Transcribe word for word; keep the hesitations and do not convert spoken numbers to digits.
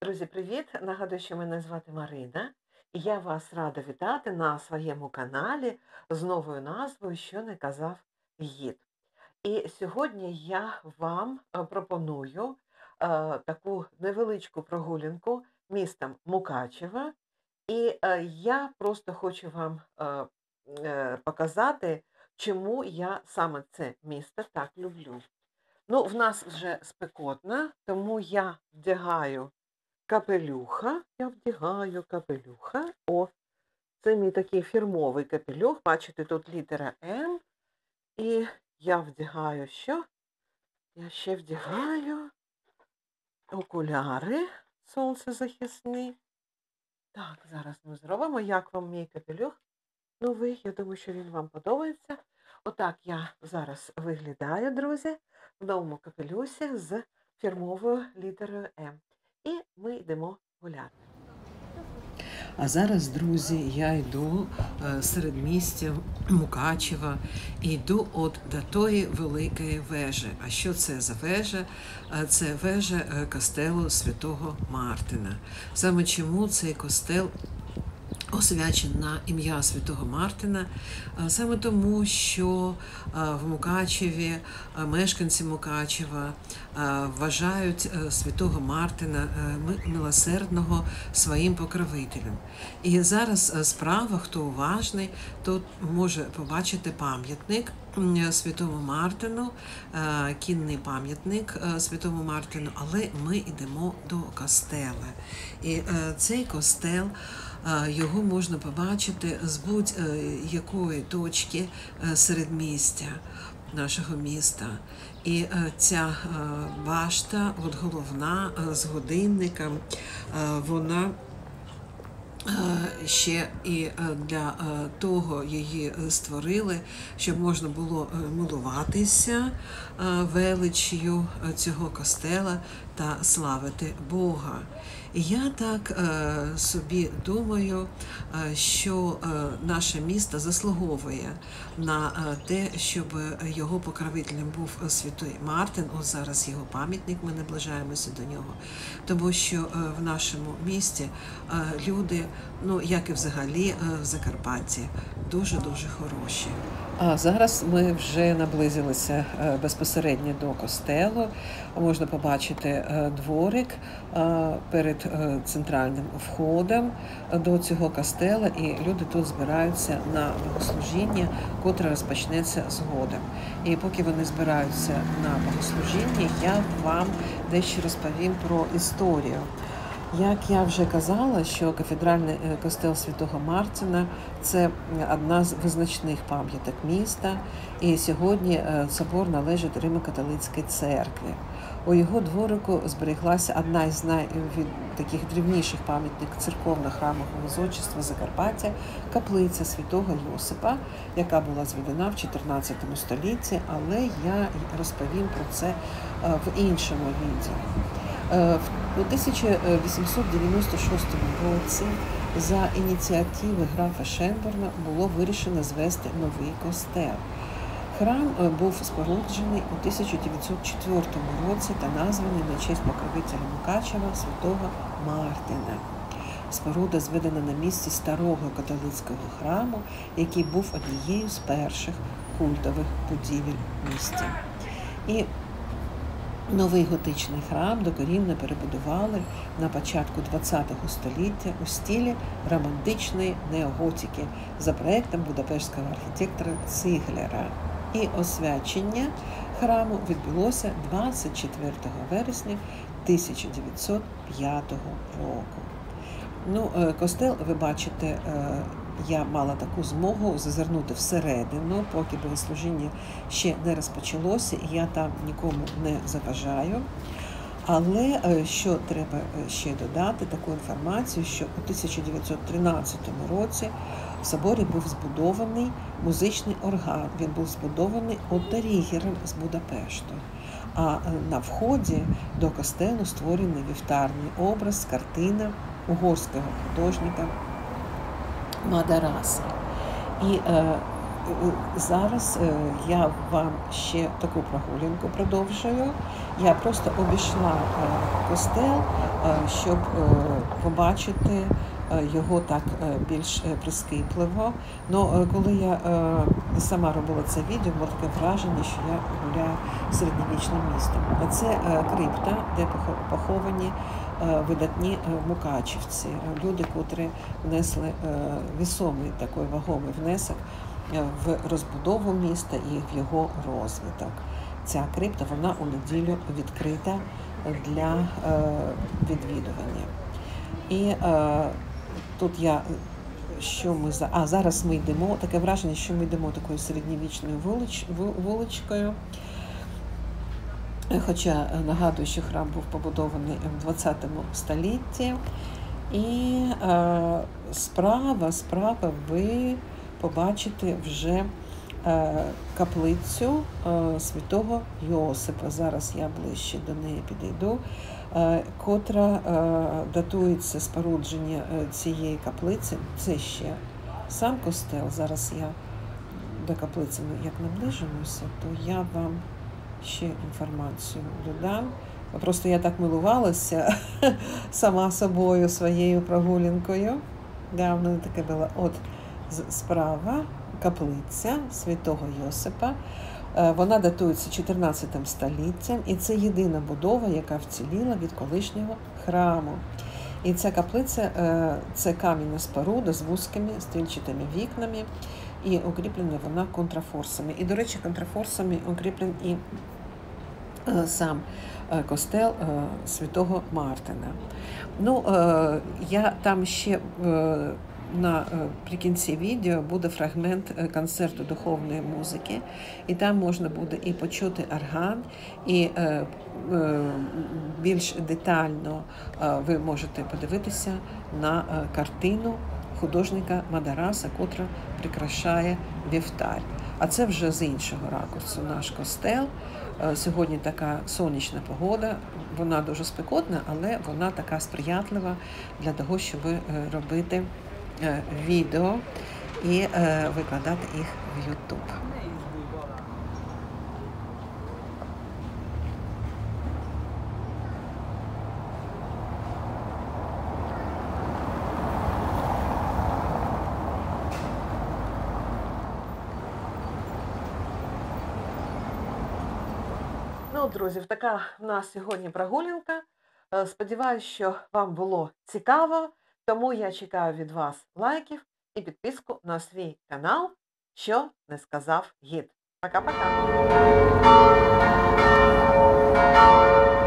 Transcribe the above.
Друзі, привіт! Нагадую, що мене звати Марина, і я вас рада вітати на своєму каналі з новою назвою «Що не казав гід». І сьогодні я вам е, пропоную е, таку невеличку прогулянку містом Мукачева. І е, я просто хочу вам е, е, показати, чому я саме це місто так люблю. Ну, в нас вже спекотно, тому я вдягаю капелюха, я вдягаю капелюха. О, це мій такий фірмовий капелюх. Бачите, тут літера М. І я вдягаю що? Я ще вдягаю окуляри сонцезахисні. Так, зараз ми зробимо. Як вам мій капелюх новий? Я думаю, що він вам подобається. Отак я зараз виглядаю, друзі, в новому капелюсі з фірмовою літерою М. І ми йдемо гуляти. А зараз, друзі, я йду е, серед містя Мукачева і йду от до тої великої вежі. А що це за вежа? Е, Це вежа е, костелу Святого Мартина. Саме чому цей костел освячений на ім'я Святого Мартина, а саме тому, що в Мукачеві мешканці Мукачева вважають Святого Мартина милосердного своїм покровителем. І зараз справа, хто уважний, тут може побачити пам'ятник Святому Мартину, кінний пам'ятник Святому Мартину, але ми йдемо до костела. І цей костел, його можна побачити з будь-якої точки середмістя нашого міста. І ця башта, от головна, з годинником, вона ще і для того її створили, щоб можна було милуватися величчю цього костела та славити Бога. І я так собі думаю, що наше місто заслуговує на те, щоб його покровителем був Святий Мартин. Ось зараз його пам'ятник, ми наближаємося до нього. Тому що в нашому місті люди, ну, як і взагалі в Закарпатті, дуже-дуже хороші. А зараз ми вже наблизилися безпосередньо до костелу. Можна побачити дворик перед центральним входом до цього костела, і люди тут збираються на богослужіння, котре розпочнеться згодом. І поки вони збираються на богослужіння, я вам дещо розповім про історію. Як я вже казала, що кафедральний костел Святого Мартина – це одна з визначних пам'яток міста, і сьогодні собор належить Римо-католицькій церкві. У його дворику збереглася одна із най... таких древніших пам'яток церковно-храмового зодчества Закарпаття – каплиця Святого Йосипа, яка була зведена в чотирнадцятому столітті, але я розповім про це в іншому відео. У тисяча вісімсот дев'яносто шостому році за ініціативи графа Шенборна було вирішено звести новий костел. Храм був споруджений у тисяча дев'ятсот четвертому році та названий на честь покровителя Мукачева Святого Мартина. Споруда зведена на місці старого католицького храму, який був однією з перших культових будівель в місті. І новий готичний храм докорінно перебудували на початку ХХ століття у стилі романтичної неоготики за проєктом будапештського архітектора Циглера. І освячення храму відбулося двадцять четвертого вересня тисяча дев'ятсот п'ятого року. Ну, костел, ви бачите, я мала таку змогу зазирнути всередину, поки богослужіння ще не розпочалося, і я там нікому не заважаю. Але що треба ще додати, таку інформацію, що у тисяча дев'ятсот тринадцятому році в соборі був збудований музичний орган. Він був збудований Отто Рігером з Будапешту. А на вході до костелу створений вівтарний образ, картина угорського художника Мадараса. І е, зараз е, я вам ще таку прогулянку продовжую. Я просто обійшла е, костел щоб побачити його так більш прискіпливо. Ну, коли я сама робила це відео, було таке враження, що я гуляю середньовічним містом. А це крипта, де поховані видатні мукачівці, люди, котрі внесли весомий такий вагомий внесок в розбудову міста і в його розвиток. Ця крипта, вона у неділю відкрита для відвідування. І тут я, що ми за... А, зараз ми йдемо, таке враження, що ми йдемо такою середньовічною вулич... вуличкою. Хоча нагадую, що храм був побудований в двадцятому столітті. І е, справа, справа ви побачите вже е, каплицю е, святого Йосипа. Зараз я ближче до неї підійду, е, котра е, датується спорудження цієї каплиці. Це ще сам костел. Зараз я до каплиці, як наближимося, то я вам ще інформацію додам. Просто я так милувалася сама собою, своєю прогулянкою. Да, в мене таке було. От справа каплиця святого Йосипа. Вона датується чотирнадцятим століттям, і це єдина будова, яка вціліла від колишнього храму. І ця каплиця – це кам'яна споруда з вузькими стрільчатими вікнами, і укріплена вона контрафорсами. І, до речі, контрафорсами укріплен і сам костел святого Мартина. Ну, я там ще наприкінці відео буде фрагмент концерту духовної музики, і там можна буде і почути орган, і більш детально ви можете подивитися на картину художника Мадараса, котра прикрашає вівтар. А це вже з іншого ракурсу наш костел. Сьогодні така сонячна погода, вона дуже спекотна, але вона така сприятлива для того, щоб робити відео і викладати їх в ютуб. Ну, друзі, така в нас сьогодні прогулянка. Сподіваюсь, що вам було цікаво, тому я чекаю від вас лайків і підписку на свій канал, що не сказав гід. Пока-пока!